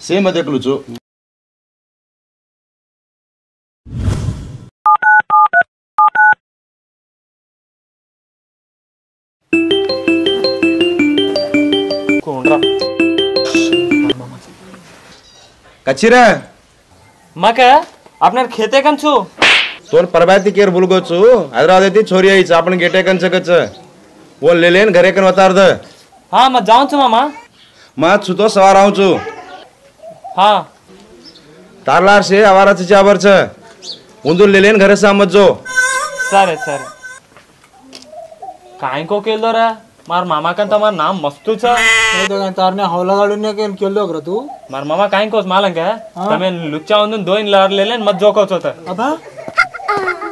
same देखलू छू कचिरा माका आपणार खेते कंचू तोन परबाती केर बुलगोचू हैदराबाद छोरी आई आपण गेटे कंच कच वो ले लेन घरे कन वतार द हाँ मैं जाऊँ छू मामा मैं छुतो सवार आऊँ छू हाँ तारलार से आवारा चाबर छ उंदू ले लेन घरे से मत जो सरे सरे काय को केलो रे मार मामा का तो मार नाम मस्तू छ तो तारने हौला गाड़ी ने के केलो कर तू मार मामा काय को मालंग है तमे लुच्चा उन दो इन लार ले लेन मत जो को छ त अबा